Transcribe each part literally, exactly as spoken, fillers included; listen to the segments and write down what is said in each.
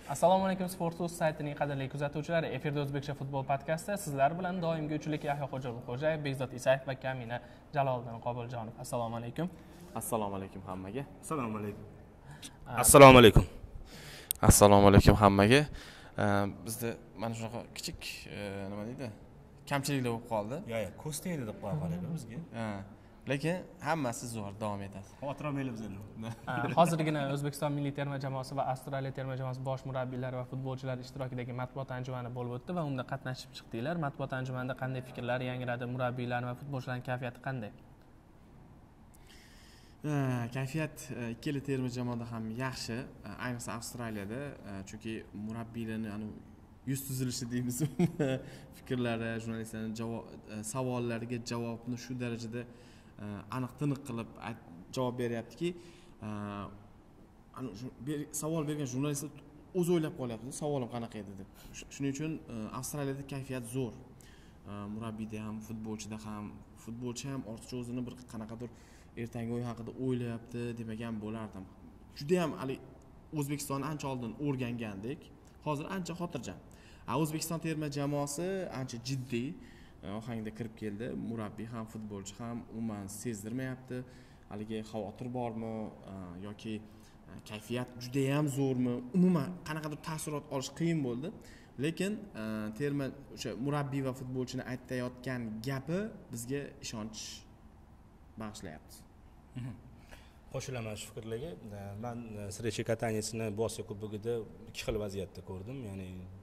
Assalomu alaykum, Sportuz saytining qadrli kuzatuvchilari. Efirda O'zbekcha futbol podkasti. Sizlar bilan doimgi uchlik Yahyo Xo'jayev, Bekzod Isayev va Kamina Jaloliddin Qobiljonov. Assalomu alaykum. Assalomu alaykum hammaga. Assalomu alaykum. Assalomu alaykum. Assalomu alaykum hammaga. Bizda mana shunaqa kichik nima deydi? Kamchiliklar bo'lib qoldi. Yo'q, yo'q, ko'staydi deb qo'ygan bizga. Ha. Lekin hammasi zo'r davom etadi. Xotirmaymiz endi. Hozirgina O'zbekiston milliy terma jamoasi va Avstraliya terma jamoasi bosh murabbiylari va futbolchilari ishtirokidagi matbuot anjumani bo'lib o'tdi va unda qatnashib chiqdinglar. Matbuot anjumanida qanday fikrlar yangradi? Murabbiylar va futbolchilarning kayfiyati qanday? Kayfiyat ikkala terma jamoada ham yaxshi, ayniqsa Avstraliyada, chunki murabbiylarning anu yuz tuzilishi deymiz, fikrlari, jurnalistlarning javob savollariga javobni shu darajada aniq tiniq qilib javob beryaptiki, savol bergan jurnalistlar o'zi o'ylab qolyapti, savolim qanaqa edi deb. Shuning uchun Avstraliyada kayfiyat zo'r. Murabbiyda ham, futbolchida ham, futbolchi ham ortiqcha o'zini bir qanaqadir ertangi o'yin haqida o'ylayapti demagan bo'lardim. Juda ham hali O'zbekistonni ancha oldin o'rgangandik. Hozir ancha xotirjam. O'zbekiston terma jamoasi ancha jiddiy ohangda kirib keldi. Murabbiy ham, futbolchi ham umuman sezdirmayapti. Haligi xavotir bormi yoki kayfiyat juda ham zo'rmi? Umuman qanaqadir taassurot olish qiyin bo'ldi. Lekin terma o'sha murabbiy va futbolchini aytayotgan gapi bizga ishonch bag'ishlayapti. Qo'shilaman shu fikrlarga. Men Srechi Kataniyasini Osiyo Kubogida ikki xil vaziyatda ko'rdim. Ya'ni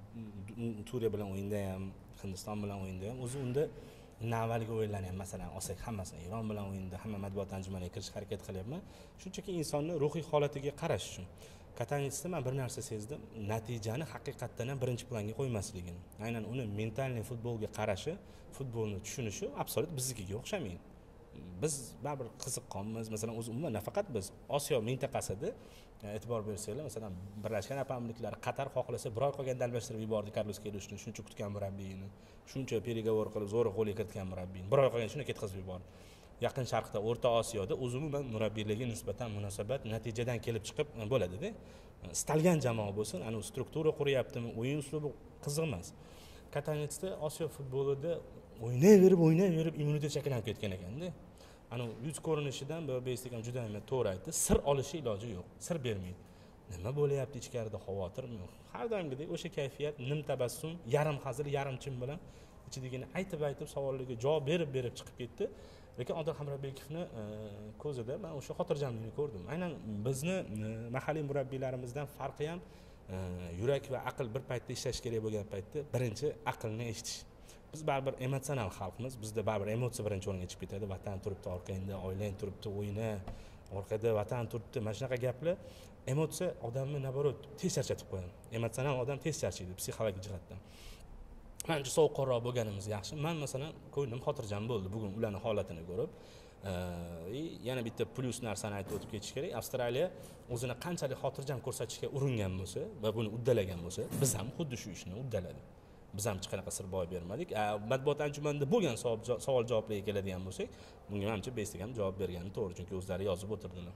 Turiya bilan o'yinda ham, Hindiston bilan o'yinda ham o'zi unda navbaliga o'yinlarni ham masalan olsak hammasini Eron bilan o'yinda hamma matbuot anjumaniga kirish harakat qilyapman. Shunchaki insonni ruhiy holatiga qarash uchun. Kataniyasda men bir narsa sezdim. Natijani haqiqatdan ham birinchi planga qo'ymasligini. Aynan uni mentalniy futbolga qarashi, futbolni tushunishi absolut biznikiga o'xshamaydi. Biz baribir qiziqqonmiz. Masalan, o'zi umuman nafaqat biz Osiyo mintaqasida e'tibor bersanglar, masalan, Birlashgan Arab Amirliklari Qatar xohlasa biror qolganda almashtirib yubordi Karlos Kelishni, shuncha kutgan murabbiyni, shuncha переговор qilib zo'r qo'lga kiritgan murabbiyni, biror qolganda shuni ketkazib yubordi. Yaqin Sharqda, O'rta Osiyoda o'zi umuman murabbiylarga nisbatan munosabat natijadan kelib chiqib bo'ladi-da. Istalgan jamoa bo'lsin, ana struktura quryaptimi, o'yin uslubi qiziq emas. Kataniyasda Osiyo futbolida o'ynayverib, o'ynayverib immunitet shakllanib ketgan ekanda. Ana yuz ko'rinishidan Beystik ham juda ham to'g'ri aytdi. Sir olishi iloji yo'q. Sir bermaydi. Nima bo'layapti ichkarida, xavotirmi? Har doimgidek o'sha kayfiyat, nim tabassum, yarim hazil, yarim chin bilan ichidagini aytib-aytib savollarga javob berib-berib chiqib ketdi. Lekin Odil Hamrabekovni ko'zida men o'sha xotirjamlikni ko'rdim. Aynan bizni mahalliy murabbiylarimizdan farqi ham yurak va aql bir paytda ishlash kerak bo'lgan paytda birinchi aqlni eshitish. Biz baribir emotsional xalqmiz. Bizda baribir emotsiya birinchi o'ringa chiqib ketadi. Vatan turibdi orqangda, oilang turibdi, o'yini, orqada vatan turibdi. Mana shunaqa gaplar emotsiya odamni naborot tez charchatib qo'yadi. Emotsional odam tez charchaydi psixologik jihatdan. Menimcha sovuqqonroq bo'lganimiz yaxshi. Men masalan ko'nglim xotirjam bo'ldi bugun ularning holatini ko'rib. Yana bitta plyus narsani aytib o'tib ketish kerak. Avstraliya o'zini qanchalik xotirjam ko'rsatishga uringan bo'lsa va buni uddalagan bo'lsa, biz ham xuddi shu ishni uddaladik. Biz ham hech qanaqa sir boy bermadik. Matbuot anjumanida bo'lgan savol javoblarga keladigan bo'lsak, bunga menimcha Beystik ham javob bergani to'g'ri, chunki o'zlari yozib o'tirdilar.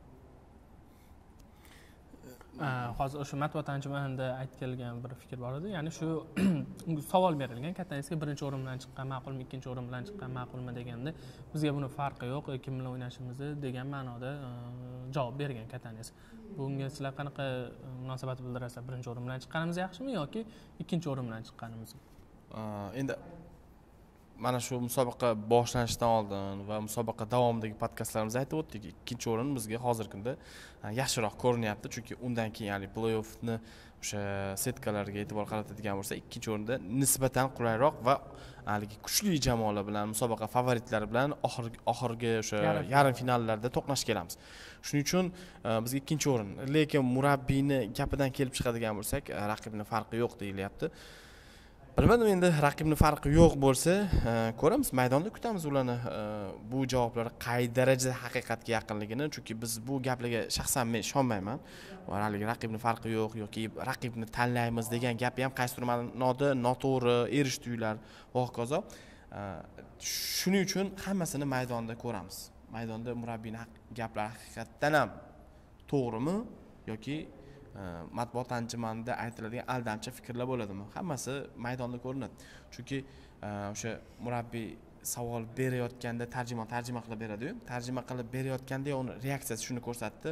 Hozir o'sha matbuot anjumanida aytilgan bir fikr bor edi. Ya'ni shu savol berilgan, Kataniyasga birinchi o'rin bilan chiqqan ma'qulmi, ikkinchi o'rin bilan chiqqan ma'qulmi deganda, bizga buni farqi yo'q, kim bilan o'ynashimizni degan ma'noda javob bergan Kataniyas. Bunga sizlar qanaqa munosabat bildirasizlar? Birinchi o'rin bilan chiqqanimiz yaxshimi yoki ikkinchi o'rin bilan chiqqanimiz? Endi mana shu musobaqa boshlanishidan oldin va musobaqa davomidagi podkastlarimizda aytib o'tdik, ikkinchi o'rin bizga hozirgi kunda yaxshiroq ko'rinyapti, chunki undan keyin ya'ni play-offni o'sha setkalarga e'tibor qaratadigan bo'lsa, ikkinchi o'rinda nisbatan qulayroq va haligi kuchli jamoalar bilan, musobaqa favoritlari bilan oxirgi oxirgi o'sha yarim finallarda to'qnash kelamiz. Shuning uchun bizga ikkinchi o'rin. Lekin murabbiyni gapidan kelib chiqadigan bo'lsak, raqibni farqi yo'q deyilyapti. Bilmadim, endi raqibni farqi yo'q bo'lsa, ko'ramiz, maydonda kutamiz ularni bu javoblar qay darajada haqiqatga yaqinligini, chunki biz bu gaplarga shaxsan men ishonmayman. Va haligi raqibni farqi yo'q yoki raqibni tanlaymiz degan gapi ham qaysidir ma'noda noto'g'ri, erish tuyular va hokazo. Shuning uchun hammasini maydonda ko'ramiz. Maydonda murabbiyning gaplari haqiqatdan ham to'g'rimi yoki matbuot anjumanida aytiladigan aldamchi fikrlar bo'ladimi? Hammasi maydonda ko'rinadi. Chunki o'sha murabbiy savol berayotganda tarjimon tarjima qilib beradi-yu, tarjima qilib berayotganda uni reaksiyasi shuni ko'rsatdi.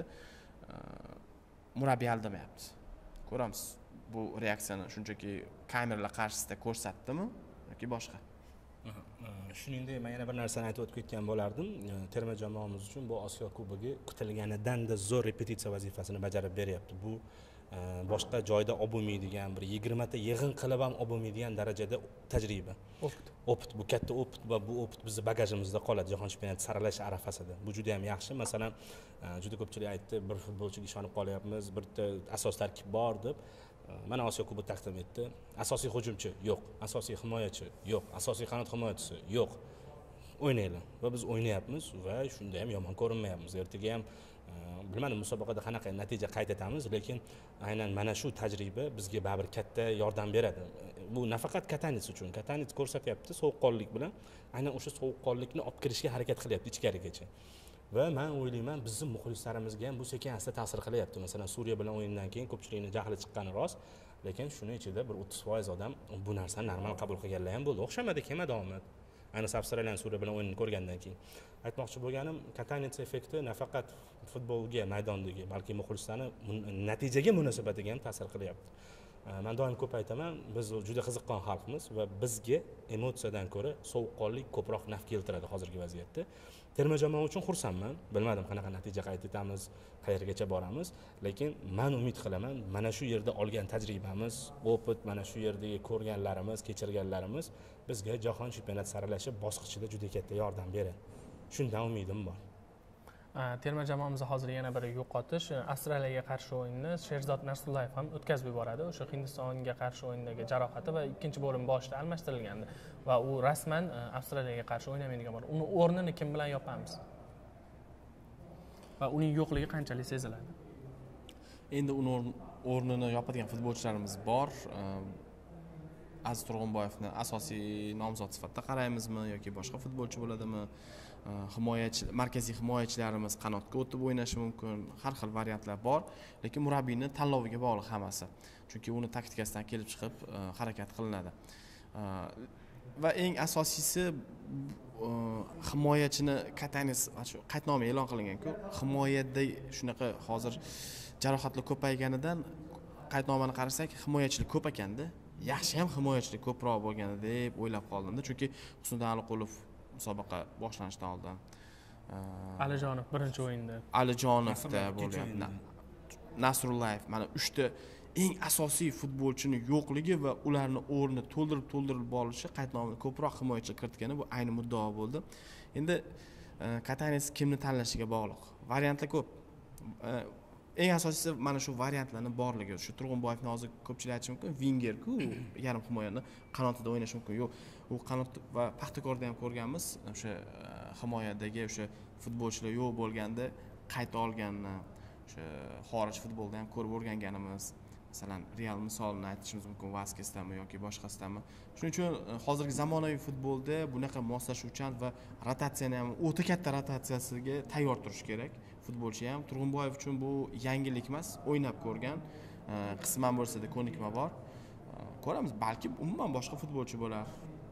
Murabbiy aldamayapti. Ko'ramiz. Bu reaksiyani shunchaki kameralar qarshisida ko'rsatdimi yoki boshqa? Shuningdek, men yana bir narsani aytib o'tib ketgan bo'lardim. Terma jamoamiz uchun bu Osiyo Kubogi kutilganidan-da zo'r repetitsiya vazifasini bajarib beryapti. Bu boshqa joyda olib bo'lmaydigan, bir yigirma ta yig'in qilib ham olib bo'lmaydigan darajada tajriba. Opit. Opit bu katta opit va bu opit bizning bagajimizda qoladi Jahon chempionati saralash arafasida. Bu juda ham yaxshi. Masalan, juda ko'pchilik aytdi, bir futbolchiga ishonib qolyapmiz, birta asos tarkib bor deb. Mana Osiyo Kubogi taqdim etdi. Asosiy hujumchi yo'q, asosiy himoyachi yo'q, asosiy qanot himoyachisi yo'q. O'ynaylar va biz o'ynayapmiz va shunda ham yomon ko'rinmayapmiz. Ertaga ham bilmadim musobaqada qanaqa natija qayd etamiz, lekin aynan mana shu tajriba bizga baribir katta yordam beradi. Bu nafaqat Katanets uchun, Katanets ko'rsatyapti sovuqqonlik bilan, aynan o'sha sovuqqonlikni olib kirishga harakat qilyapti ichkarigacha. Va men o'ylayman, bizning muxlislarimizga ham bu sekin asta ta'sir qilyapti. Masalan, Suriya bilan o'yindan keyin ko'pchilikning jahli chiqqani rost, lekin shuning ichida bir o'ttiz foiz odam bu narsani normal qabul qilganlar ham bo'ldi. O'xshamadi, kelmadi omad. Ayniqsa Avstraliya Suriya bilan o'yinni ko'rgandan keyin. Aytmoqchi bo'lganim, Katanets effekti nafaqat futbolga, maydondagi, balki muxlislarning natijaga munosabatiga ham ta'sir qilyapti. Men doim ko'p aytaman, biz juda qiziqqon xalqmiz va bizga emotsiyadan ko'ra sovuqqonlik ko'proq naf keltiradi hozirgi vaziyatda. Terma jamoa uchun xursandman. Bilmadim qanaqa natija qayd etamiz, qayergacha boramiz, lekin men umid qilaman, mana shu yerda olgan tajribamiz, opit, mana shu yerdagi ko'rganlarimiz, kechirganlarimiz bizga jahon chempionati saralashi bosqichida juda katta yordam beradi. Shundan umidim bor. Terma jamoamizda hozir yana bir yo'qotish, Avstraliyaga qarshi o'yinni Sherzod Narsullayev ham o'tkazib yuboradi. O'sha Hindistonga qarshi o'yindagi jarohati va ikkinchi bo'lim boshida almashtirilgandi va u rasman Avstraliyaga qarshi o'ynamaydigan bo'ldi. Uni o'rnini kim bilan yopamiz? Va uning yo'qligi qanchalik seziladi? Endi uni o'rnini yopadigan futbolchilarimiz bor. Aziz Turg'unboyevni asosiy nomzod sifatida qaraymizmi yoki boshqa futbolchi bo'ladimi? Himoyachi, markaziy himoyachilarimiz qanotga o'tib o'ynashi mumkin. Har xil variantlar bor, lekin murabbiyning tanloviga bog'liq hammasi. Chunki uni taktikasidan kelib chiqib harakat qilinadi. Va eng asosiysi himoyachini Katanets qaydnoma e'lon qilingan-ku, himoyada shunaqa hozir jarohatlar ko'payganidan qaydnomani qarasak, himoyachilik ko'p ekanda, yaxshi ham himoyachilik ko'proq bo'lgani deb o'ylab qoldim-da, chunki Husniddin Aliqulov musobaqa boshlanishidan oldin Alijonov birinchi o'yinda, Alijonovda bo'lyapti, Nasrullayev, mana uchta eng asosiy futbolchini yo'qligi va ularni o'rni to'ldirib to'ldirib borishi qaydnomaga ko'proq himoyachi kiritgani bu ayni muddao bo'ldi. Endi Katanets kimni tanlashiga bog'liq. Variantlar ko'p. Eng asosiysi mana shu variantlarni borligi. Shu Turg'unboyevni hozir ko'pchilik aytishi mumkin, winger-ku, yarim himoyani qanotida o'ynashi mumkin. Yo'q, u qanot va Paxtakorda ham ko'rganmiz, o'sha himoyadagi o'sha futbolchilar yo'q bo'lganda qayta olganini, o'sha xorij futbolda ham ko'rib o'rganganimiz. Masalan, Real misolini aytishimiz mumkin, Vaskesdami yoki boshqasidami. Shuning uchun hozirgi zamonaviy futbolda bunaqa moslashuvchan va rotatsiyani ham o'ta katta rotatsiyasiga tayyor turish kerak. Futbolchi ham Turg'unboyev uchun bu yangilik emas, o'ynab ko'rgan, qisman bo'lsa-da ko'nikma bor. Ko'ramiz, balki umuman boshqa futbolchi bo'lar.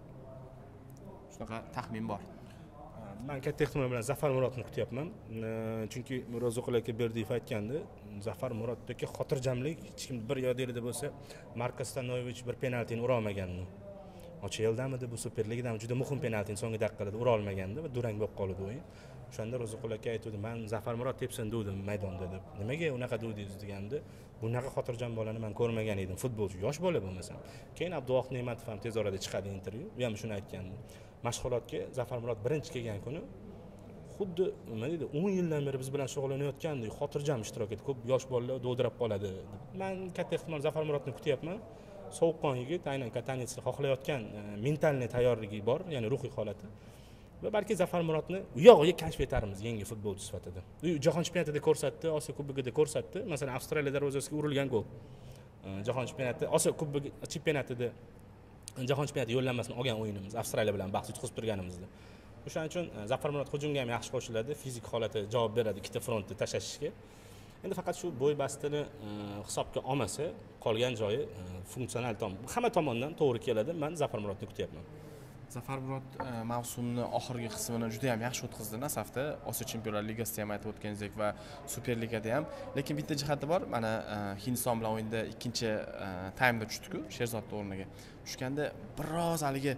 Shunaqa taxmin bor. Men katta ehtimol bilan Zafar Murodni kutyapman. Chunki Ro'ziqul aka Berdiyev aytgandi, Zafar Muroddagi xotirjamlik hech kim bir yodingizda bo'lsa, Marko Stanovich bir penaltini ura olmaganini. Ocheldamidi bu Superligada juda muhim penaltini so'nggi daqiqada ura olmagandi va durang bo'lib qoldi o'yin. O'shanda Ro'ziqul aka aytdi, "Men Zafar Murod tepsin dedim maydonda" deb. Nimaga unaqa dedingiz deganda, bunaqa xotirjam bolani men ko'rmagan edim, futbolchi, yosh bola bo'lmasam. Keyin Abduvohid Ne'matov ham tez orada chiqadi intervyu, u ham shuni aytgandi. Mashg'ulotga Zafar Murod birinchi kelgan kuni xuddi nima deydi, o'n yildan beri biz bilan shug'ullanayotgandek xotirjam ishtirok etdi. Ko'p yosh bolalar dovdirab qoladi. Men katta ehtimol Zafar Murodni kutyapman. Sovuqqon yigit, aynan Katanetsni xohlayotgan mentalniy tayyorligi bor, ya'ni ruhiy holati. Va balki Zafar Murodni u yog'iga kashf etarmiz yangi futbolchi sifatida. U jahon chempionatida ko'rsatdi, Osiyo Kubogida ko'rsatdi. Masalan, Avstraliya darvozasiga urilgan gol. Jahon chempionati, Osiyo Kubogi chempionatida jahon chempionati yo'llanmasini olgan o'yinimiz Avstraliya bilan bahs yutqizib turganimizda. O'shaning uchun Zafar Murod hujumga ham yaxshi qo'shiladi, fizik holati javob beradi ikkita frontni tashlashishga. endi faqat shu bo'y bastini hisobga olmasa qolgan joyi funksional tom hamma tomondan to'g'ri keladi. Men Zafar Murodni kutyapman. Zafar Murod mavsumni oxirgi qismini juda ham yaxshi o'tkazdi Nasafda. Osiyo Chempionlar Ligasida ham aytib o'tganingizdek va Superligada ham. Lekin bitta jihati bor. Mana Hindiston bilan o'yinda ikkinchi taymda tushdi-ku, Sherzodning o'rniga. Tushganda biroz haligi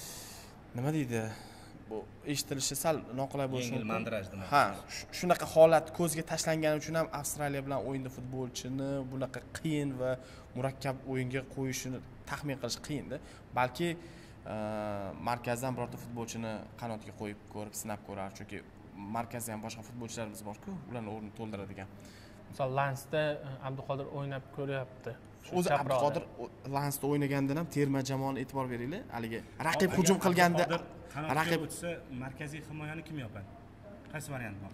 nima deydi? Bu eshitilishi sal noqulay bo'lishi mumkin. Mandiraj demak. Ha, shunaqa holat ko'zga tashlangani uchun ham Avstraliya bilan o'yinda futbolchini bunaqa qiyin va murakkab o'yinga qo'yishini taxmin qilish qiyin-da. Balki markazdan birorta futbolchini qanotga qo'yib ko'rib, sinab ko'rar, chunki markazda ham boshqa futbolchilarimiz bor-ku, ularning o'rnini to'ldiradigan. Misol Lansda Abduqodir o'ynab ko'ryapti. O'zi Abduqodir Lansda o'ynagandan ham terma jamoani e'tibor beringlar. Haligi raqib hujum qilganda raqib o'tsa markaziy himoyani kim yopadi? Qaysi variant bor?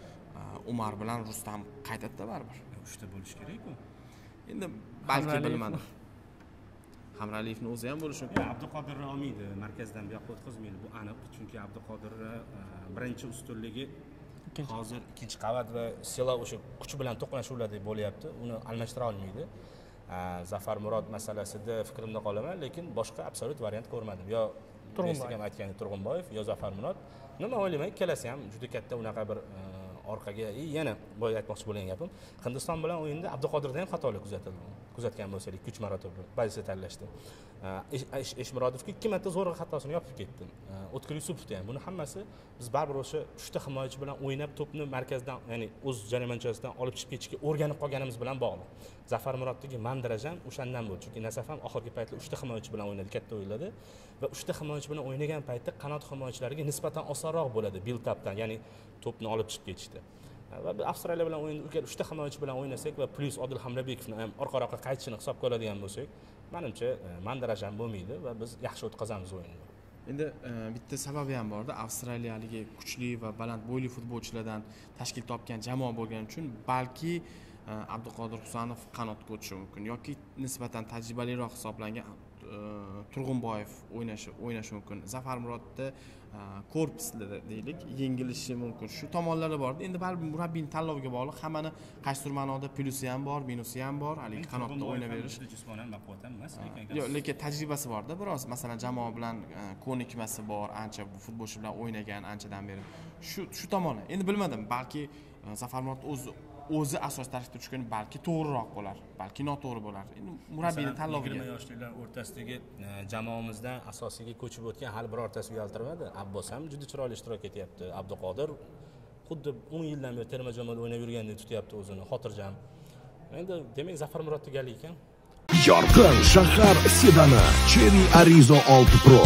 Umar bilan Rustam qaytadi baribir. uchta bo'lish kerak-ku. Endi balki bilmadim. Hamraliyevning o'zi ham bo'lishi mumkin. Abduqodirni olmaydi, markazdan bu yoqqa o'tkazmaydi. Bu aniq, chunki Abduqodir birinchi ustunligi hozir ikkinchi qavat va Sela o'sha kuch bilan to'qnashuvlarda bo'lyapti. Uni almashtira olmaydi. Zafar Murod masalasida fikrimda qolaman, lekin boshqa absolyut variant ko'rmadim. Yo Turg'unboyev ham aytgani Turg'unboyev, yo Zafar Murod. Nima o'ylayman, ikkalasi ham juda katta unaqa bir orqaga yana boya aytmoqchi bo'lgan gapim, Hindiston bilan o'yinda Abduqodirda ham xatolik kuzatildi. Kuzatgan bo'lsak, ikki uch marotaba pozitsiya tanlashdi. Eshmurodovga ikki marta zo'rg'a xatosini yopib ketdi. O'tkir Yusupovda ham. Buni hammasi biz baribir o'sha uchta himoyachi bilan o'ynab to'pni markazdan, ya'ni o'z jarimanchasidan olib chiqib ketishga o'rganib qolganimiz bilan bog'liq. Zafar Muroddagi mandiraj ham o'shandan bo'ldi. Chunki Nasaf ham oxirgi paytda uchta himoyachi bilan o'ynadi, katta o'yinlarda va uchta himoyachi bilan o'ynagan paytda qanot himoyachilariga nisbatan osonroq bo'ladi build-updan, ya'ni to'pni olib chiqib ketishda. Va biz Avstraliya bilan o'yinda agar uchta himoyachi bilan o'ynasak va plus Odil Hamrabekovni ham orqa-orqa qaytishini hisobga oladigan bo'lsak, menimcha mandiraj ham bo'lmaydi va biz yaxshi o'tkazamiz o'yinni. Endi bitta sababi ham bor-da, avstraliyalikga kuchli va baland bo'yli futbolchilardan tashkil topgan jamoa bo'lgani uchun balki Abduqodir Husanov qanotga o'tishi mumkin yoki nisbatan tajribaliroq hisoblangan Turg'unboyev o'ynashi o'ynashi mumkin. Zafar Murodda korpusda deylik, yengilishi mumkin. Shu tomonlari bor. Endi baribir murabbiyning tanloviga bog'liq. Hammani qaysidir ma'noda plusi ham bor, minusi ham bor. Haligi qanotda o'ynayverish. Jismonan baquvvat emas, lekin yo'q, lekin tajribasi bor-da biroz. Masalan, jamoa bilan ko'nikmasi bor, ancha bu futbolchi bilan o'ynagan anchadan beri. Shu shu tomoni. Endi bilmadim, balki Zafar Murod o'zi o'zi asos tarkibda tushgan, balki to'g'riroq bo'lar, balki noto'g'ri bo'lar. Endi murabbiyning tanloviga yigirma yoshliklar o'rtasidagi jamoamizdan asosiga ko'chib o'tgan hali birortasi uyaltirmadi. Abbos ham juda chiroyli ishtirok etyapti. Abduqodir xuddi o'n yildan beri terma jamoada o'ynab yurgandek tutyapti o'zini, xotirjam. Endi demak Zafar Murodda gali ekan. Yorqin shahar sedani Cherry Arizo olti Pro.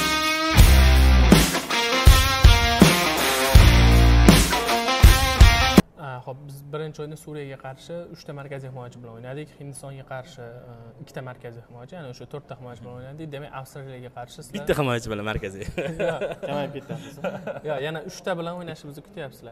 Xo'p, biz birinchi o'yinda Suriyaga qarshi uchta markaziy himoyachi bilan o'ynadik. Hindistonga qarshi ikkita markaziy himoyachi, ya'ni o'sha to'rtta himoyachi bilan o'ynadik. Demak, Avstraliyaga qarshi sizlar bitta himoyachi bilan markaziy. kamayib ketamiz. Yo'q, yana uchta bilan o'ynashimizni kutyapsizlar.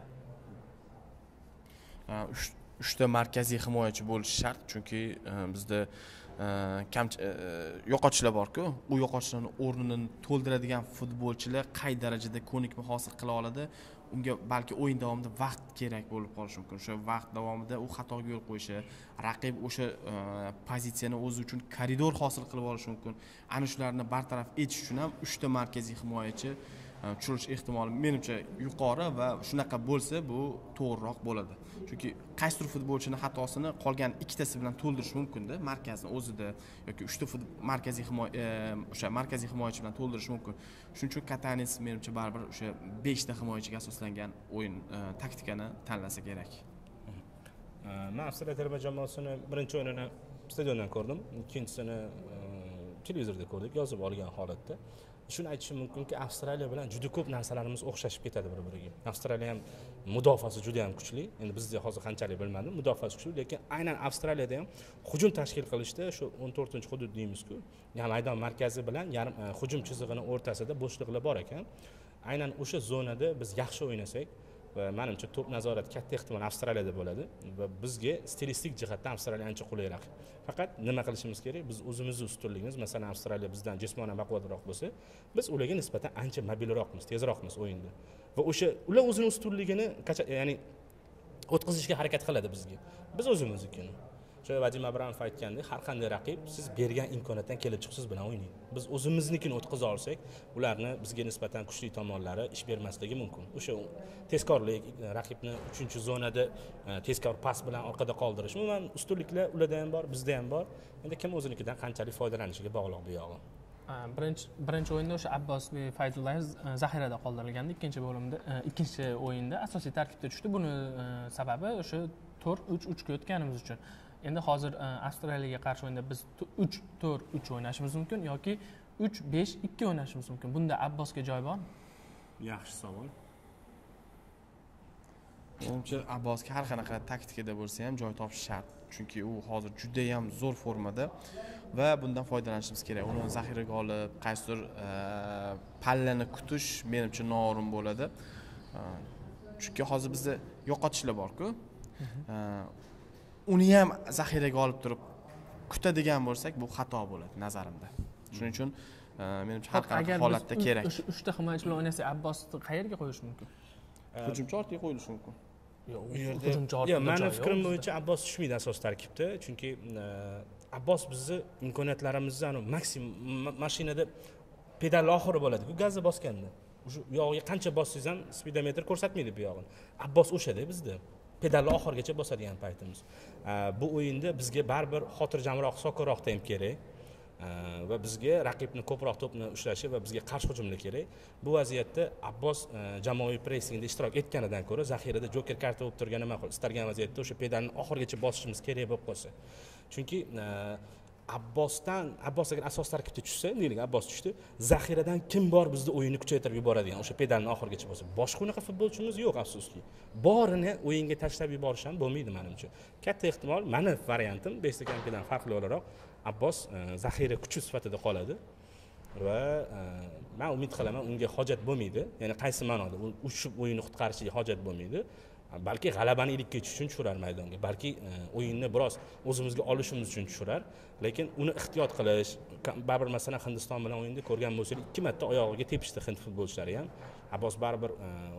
uchta markaziy himoyachi bo'lishi shart, chunki bizda kam yo'qotishlar bor-ku, u yo'qotishlarning o'rnini to'ldiradigan futbolchilar qay darajada ko'nikma hosil qila oladi, unga balki o'yin davomida vaqt kerak bo'lib qolishi mumkin. O'sha vaqt davomida u xatoga yo'l qo'yishi, raqib o'sha pozitsiyani o'zi uchun koridor hosil qilib olishi mumkin. Ana shularni bartaraf etish uchun ham uchta markaziy himoyachi tushirish ehtimoli menimcha yuqori va shunaqa bo'lsa bu to'g'riroq bo'ladi. Chunki qaysidir futbolchining xatosini qolgan ikkitasi bilan to'ldirish mumkin-da, markazni o'zida yoki uchta markaziy himoya o'sha markaziy himoyachi bilan to'ldirish mumkin. Shuning uchun Katanes menimcha baribir o'sha beshta himoyachiga asoslangan o'yin taktikani tanlasa kerak. Men Avstraliya terma jamoasini birinchi o'yinini stadiondan ko'rdim, ikkinchisini televizorda ko'rdik, yozib olgan holatda. Shuni aytishim mumkinki, Avstraliya bilan juda ko'p narsalarimiz o'xshashib ketadi bir-biriga. Avstraliya ham mudofaasi juda ham kuchli. Endi bizda hozir qanchalik bilmadim, mudofaasi kuchli, lekin aynan Avstraliyada ham hujum tashkil qilishda shu o'n to'rtinchi hudud deymiz-ku, ya'ni maydon markazi bilan yarim hujum chizig'ining o'rtasida bo'shliqlar bor ekan. Aynan o'sha zonada biz yaxshi o'ynasak va menimcha to'p nazorati katta ehtimol Avstraliyada bo'ladi va bizga stilistik jihatdan Avstraliya ancha qulayroq. Faqat nima qilishimiz kerak? Biz o'zimizning ustunligimiz, masalan, Avstraliya bizdan jismonan baquvvatroq bo'lsa, biz ularga nisbatan ancha mobilroqmiz, tezroqmiz o'yinda. Va o'sha ular o'zining ustunligini, ya'ni o'tkazishga harakat qiladi bizga. Biz o'zimiznikini. O'sha Vadim Abramov aytgandek, har qanday raqib siz bergan imkoniyatdan kelib chiqsiz bilan o'ynang. Biz o'zimiznikini o'tkaza olsak, ularni bizga nisbatan kuchli tomonlari ish bermasligi mumkin. O'sha tezkorlik, raqibni uchinchi zonada tezkor pas bilan orqada qoldirish, umuman ustunliklar ularda ham bor, bizda ham bor. Endi kim o'zinikidan qanchalik foydalanishiga bog'liq bu yog'i. Birinchi birinchi o'yinda o'sha Abbos Fayzullayev zaxirada qoldirilgandi. Ikkinchi bo'limda, ikkinchi o'yinda asosiy tarkibda tushdi. Buni sababi o'sha to'rt uch uch ga o'tganimiz uchun. Endi hozir Avstraliyaga qarshi o'yinda biz uch to'rt uch o'ynashimiz mumkin yoki uch besh ikki o'ynashimiz mumkin. Bunda Abbosga joy bormi? Yaxshi savol. Menimcha Abbosga har qanaqa taktikada bo'lsa ham joy topish shart. Chunki u hozir juda ham zo'r formada va bundan foydalanishimiz kerak. Uni zaxiraga olib, qaysidir pallani kutish menimcha noo'rin bo'ladi. Chunki hozir bizda yo'qotishlar bor-ku. Uni ham zaxiraga olib turib kutadigan bo'lsak, bu xato bo'ladi nazarimda. Shuning uchun menimcha har qanday holatda kerak. uchta himoyachi bilan o'ynasak, Abbosni qayerga qo'yish mumkin? Hujumchi ortiga qo'yilishi mumkin. Yo'q, u yerda yo'q, meni fikrim bo'yicha Abbos tushmaydi asos tarkibda, chunki Abbos bizni imkoniyatlarimizni maksimum mashinada pedal oxiri bo'ladi-ku, gazni bosganda. O'sha yog'iga qancha bossangiz ham speedometr ko'rsatmaydi bu yog'ini. Abbos o'shada bizda pedalni oxirigacha bosadigan paytimiz. Bu o'yinda bizga baribir xotirjamroq, sokinroq temp kerak. Va bizga raqibni ko'proq to'pni ushlashi va bizga qarshi hujumlar kerak. Bu vaziyatda Abbos jamoaviy pressingda ishtirok etganidan ko'ra zaxirada joker karta bo'lib turgani ma'qul. Istalgan vaziyatda o'sha pedalni oxirigacha bosishimiz kerak bo'lib qolsa. Chunki Abbosdan Abbos agar asos tarkibda tushsa, deylik Abbos tushdi, zaxiradan kim bor bizni o'yinni kuchaytirib yuboradigan, o'sha pedalni oxirigacha bosib. Boshqa unaqa futbolchimiz yo'q afsuski. Borini o'yinga tashlab yuborish ham bo'lmaydi menimcha. Katta ehtimol meni variantim Bestakampidan farqli o'laroq Abbos zaxira kuchi sifatida qoladi va men umid qilaman unga hojat bo'lmaydi. Ya'ni qaysi ma'noda? U shu o'yinni qutqarishiga hojat bo'lmaydi. Balki g'alabani ilkka etish uchun tushirar maydonga. Balki o'yinni biroz o'zimizga olishimiz uchun tushirar. Lekin uni ehtiyot qilish, baribir masalan Hindiston bilan o'yinda ko'rgan bo'lsangiz, ikki marta oyog'iga tepishdi hind futbolchilari ham. Abbos baribir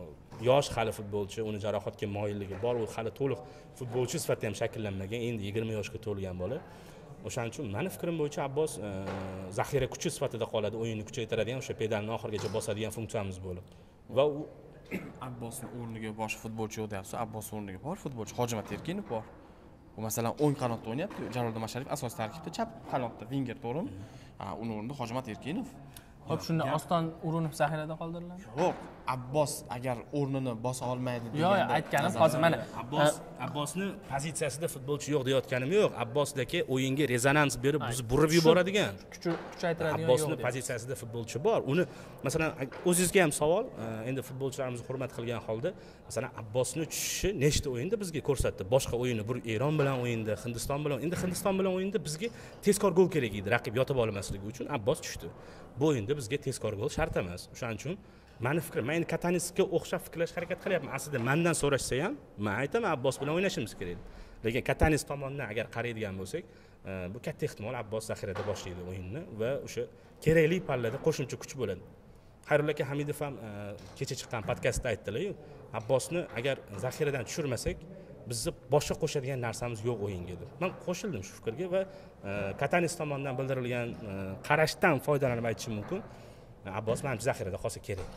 yosh hali futbolchi, uni jarohatga moyilligi bor, u hali to'liq futbolchi sifatida ham shakllanmagan, endi yigirma yoshga to'lgan bola. O'shaning uchun meni fikrim bo'yicha Abbos zaxira kuchi sifatida qoladi, o'yinni kuchaytiradigan, o'sha pedalni oxirigacha bosadigan funksiyamiz bo'lib. Va u Abbosning o'rniga boshqa futbolchi yo'q deyapsiz. Abbos o'rniga bor futbolchi Hojimat Erkinov bor. U masalan o'ng qanotda o'ynayapti. Jaloliddin Masharif asosiy tarkibda chap qanotda winger to'g'rimi? Ha, uni o'rnida Hojimat Erkinov. Xo'p, shunda Oston O'runov zaxirada qoldiriladi? Yo'q, Abbos agar o'rnini bosa olmaydi deganda. Yo'q, aytganim hozir mana Abbos Abbosni pozitsiyasida futbolchi yo'q deyotganim yo'q. Abbosdagi o'yinga rezonans berib, bizni burib yuboradigan, kuchaytiradigan yo'q. Abbosni pozitsiyasida futbolchi bor. Uni masalan o'zingizga ham savol, endi futbolchilarimizni hurmat qilgan holda, masalan Abbosni tushishi nechta o'yinda bizga ko'rsatdi. Boshqa o'yinni, bir Eron bilan o'yinda, Hindiston bilan, endi Hindiston bilan o'yinda bizga tezkor gol kerak edi, raqib yotib olmasligi uchun Abbos tushdi. Bu o'yinda bizga tezkor gol shart emas. O'shaning uchun meni fikrim, men endi Katanisga o'xshab fikrlash harakat qilyapman. Aslida mendan so'rashsa ham, men aytaman Abbos bilan o'ynashimiz kerak. Lekin Katanis tomonidan agar qaraydigan bo'lsak, bu katta ehtimol Abbos zaxirada boshlaydi o'yinni va o'sha kerakli pallada qo'shimcha kuch bo'ladi. Xayrulla aka Hamidov ham kecha chiqqan podkastda aytdilar-ku, Abbosni agar zaxiradan tushirmasak, bizni boshqa qo'shadigan narsamiz yo'q o'yinga deb. Men qo'shildim shu fikrga va Katanis tomonidan bildirilgan qarashdan foydalanib aytishim mumkin. Abbos menimcha zaxirada qolsa kerak.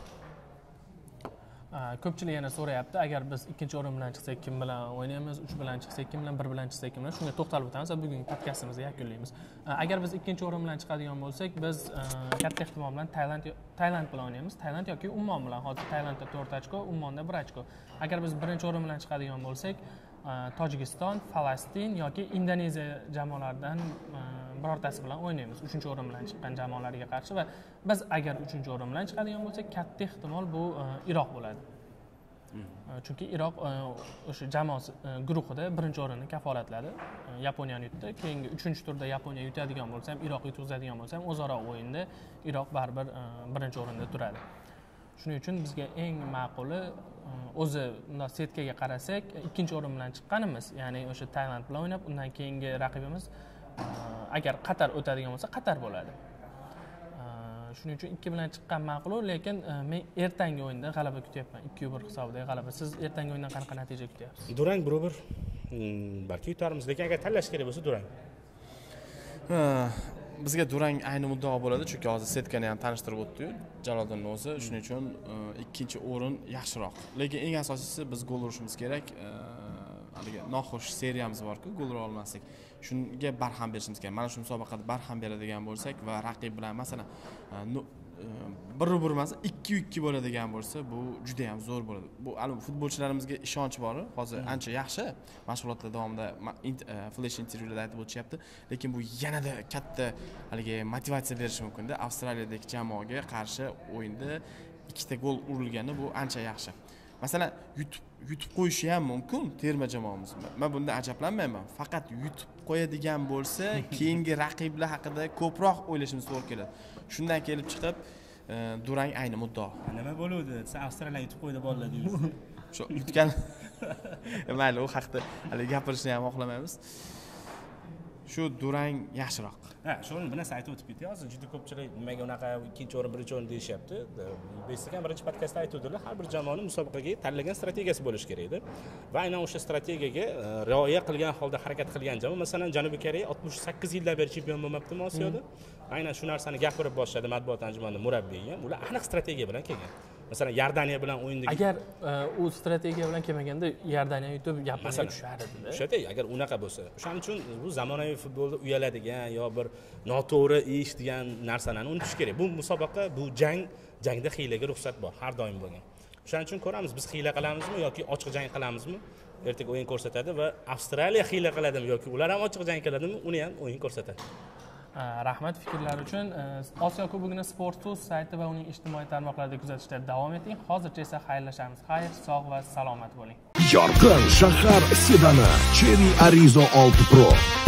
Ko'pchilik yana so'rayapti, agar biz ikkinchi o'rin bilan chiqsak kim bilan o'ynaymiz, uch bilan chiqsak kim bilan, bir bilan chiqsak kim bilan? Shunga to'xtalib o'tamiz va bugungi podkastimizni yakunlaymiz. Agar biz ikkinchi o'rin bilan chiqadigan bo'lsak, biz katta ehtimol bilan Tailand Tailand bilan o'ynaymiz. Tailand yoki Ummon bilan. Hozir Tailandda to'rt ochko, Ummonda bir ochko. Agar biz birinchi o'rin bilan chiqadigan bo'lsak, Tojikiston, Falastin yoki Indoneziya jamoalaridan birortasi bilan o'ynaymiz. uchinchi o'rin bilan chiqqan jamoalarga qarshi va biz agar uchinchi o'rin bilan chiqadigan bo'lsak, katta ehtimol bu Iroq bo'ladi. Chunki Iroq o'sha jamoasi guruhida birinchi o'rinni kafolatladi. Yaponiyani yutdi. Keyingi uchinchi turda Yaponiya yutadigan bo'lsa ham, Iroq yutqazadigan bo'lsa ham, o'zaro o'yinda Iroq baribir birinchi o'rinda turadi. Shuning uchun bizga eng ma'quli o'zi bunday setkaga qarasak, ikkinchi o'rin bilan chiqqanimiz, ya'ni o'sha Tailand bilan o'ynab, undan keyingi raqibimiz agar Qatar o'tadigan bo'lsa, Qatar bo'ladi. shuning uchun ikki bilan chiqqan ma'qul, lekin men ertangi o'yinda g'alaba kutyapman. ikki bir hisobidagi g'alaba. Siz ertangi o'yindan qanaqa natija kutyapsiz? Durang bir balki yutarmiz, lekin agar tanlash kerak bo'lsa durang. Bizga durang ayni muddao bo'ladi, chunki hozir setkani ham tanishtirib o'tdi-yu Jaloliddinning o'zi. Shuning uchun ikkinchi o'rin yaxshiroq. Lekin eng asosiysi biz gol urishimiz kerak. Haligi noxush seriyamiz bor-ku, gol ura olmaslik. Shunga barham berishimiz kerak. Mana shu musobaqada barham beradigan bo'lsak va raqib bilan masalan bir bir emas, ikki ikki bo'ladigan bo'lsa, bu juda ham zo'r bo'ladi. Bu albatta futbolchilarimizga ishonch bor. Hozir ancha yaxshi. Mashg'ulotlar davomida flash intervyularda aytib o'tishyapti, lekin bu yanada katta haligi motivatsiya berishi mumkin-da. Avstraliyadagi jamoaga qarshi o'yinda ikkita gol urilgani bu ancha yaxshi. Masalan, yutib yutib qo'yishi ham mumkin terma jamoamiz. Men bundan ajablanmayman. Faqat yutib qo'yadigan bo'lsa, keyingi raqiblar haqida ko'proq o'ylashimiz to'g'ri keladi. Shundan kelib chiqib, durang ayni muddao. Nima bo'luvdi? Siz Avstraliya yutib qo'ydi bolalar deysiz. Shu yutgan mayli, u haqda hali gapirishni ham xohlamaymiz. Shu durang yaxshiroq. Ha, shuni bir narsa aytib o'tib ketdi. Hozir juda ko'pchilik nimaga unaqa ikkinchi o'rin, birinchi o'rin deyishyapti. Besik ham birinchi podkastda aytuvdilar, har bir jamoaning musobaqaga tanlagan strategiyasi bo'lishi kerak edi. Va aynan o'sha strategiyaga rioya qilgan holda harakat qilgan jamoa, masalan, Janubiy Koreya oltmish sakkiz yildan beri chempion bo'lmabdimi Osiyoda? Aynan shu narsani gapirib boshladi matbuot anjumanida murabbiy ham. Ular aniq strategiya bilan kelgan. Masalan, Yordaniya bilan o'yindagi agar u strategiya bilan kelmaganda Yordaniya yutib Yaponiyaga tushar edi. O'shada agar unaqa bo'lsa, o'shaning uchun bu zamonaviy futbolda uyaladigan yo bir noto'g'ri ish degan narsalarni unutish kerak. Bu musobaqa, bu jang, jangda hiylaga ruxsat bor, har doim bo'lgan. O'shaning uchun ko'ramiz, biz hiyla qilamizmi yoki ochiq jang qilamizmi? Ertaga o'yin ko'rsatadi va Avstraliya hiyla qiladimi yoki ular ham ochiq jang qiladimi, uni ham o'yin ko'rsatadi. Rahmat fikrlar uchun. Osiyo Kubogini Sportus sayti va uning ijtimoiy tarmoqlarida kuzatishda davom eting. Hozircha esa xayrlashamiz. Xayr, sog' va salomat bo'ling. Yorqin shahar sedani Cherry Arizo olti Pro.